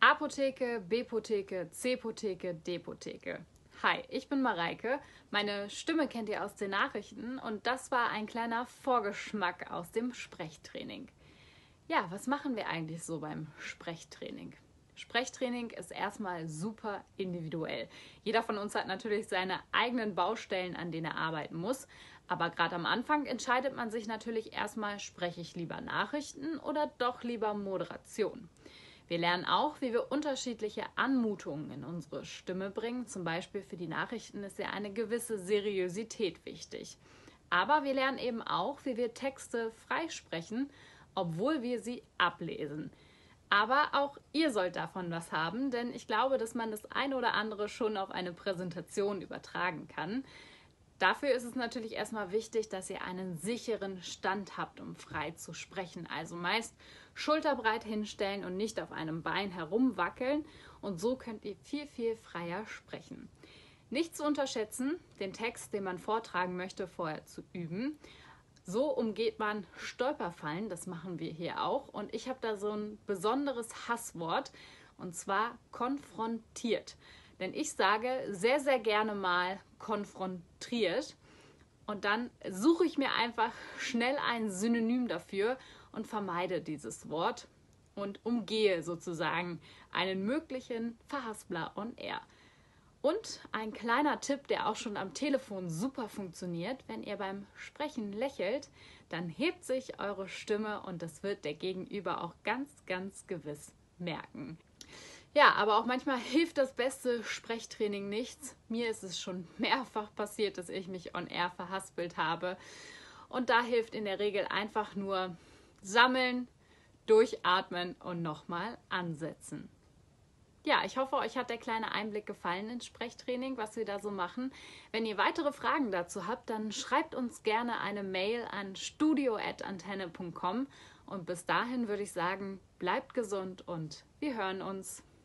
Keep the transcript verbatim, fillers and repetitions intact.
Apotheke, B-Potheke, C-Potheke, D-Potheke. Hi, ich bin Mareike. Meine Stimme kennt ihr aus den Nachrichten und das war ein kleiner Vorgeschmack aus dem Sprechtraining. Ja, was machen wir eigentlich so beim Sprechtraining? Sprechtraining ist erstmal super individuell. Jeder von uns hat natürlich seine eigenen Baustellen, an denen er arbeiten muss. Aber gerade am Anfang entscheidet man sich natürlich erstmal, spreche ich lieber Nachrichten oder doch lieber Moderation. Wir lernen auch, wie wir unterschiedliche Anmutungen in unsere Stimme bringen. Zum Beispiel für die Nachrichten ist ja eine gewisse Seriosität wichtig. Aber wir lernen eben auch, wie wir Texte freisprechen, obwohl wir sie ablesen. Aber auch ihr sollt davon was haben, denn ich glaube, dass man das ein oder andere schon auf eine Präsentation übertragen kann. Dafür ist es natürlich erstmal wichtig, dass ihr einen sicheren Stand habt, um frei zu sprechen. Also meist schulterbreit hinstellen und nicht auf einem Bein herumwackeln. Und so könnt ihr viel, viel freier sprechen. Nicht zu unterschätzen, den Text, den man vortragen möchte, vorher zu üben. So umgeht man Stolperfallen, das machen wir hier auch. Und ich habe da so ein besonderes Hasswort, und zwar konfrontiert. Denn ich sage sehr, sehr gerne mal konfrontiert und dann suche ich mir einfach schnell ein Synonym dafür und vermeide dieses Wort und umgehe sozusagen einen möglichen Verhaspler on air. Und ein kleiner Tipp, der auch schon am Telefon super funktioniert: Wenn ihr beim Sprechen lächelt, dann hebt sich eure Stimme und das wird der Gegenüber auch ganz, ganz gewiss merken. Ja, aber auch manchmal hilft das beste Sprechtraining nichts. Mir ist es schon mehrfach passiert, dass ich mich on air verhaspelt habe. Und da hilft in der Regel einfach nur sammeln, durchatmen und nochmal ansetzen. Ja, ich hoffe, euch hat der kleine Einblick gefallen ins Sprechtraining, was wir da so machen. Wenn ihr weitere Fragen dazu habt, dann schreibt uns gerne eine Mail an studio at antenne punkt com. Und bis dahin würde ich sagen, bleibt gesund und wir hören uns.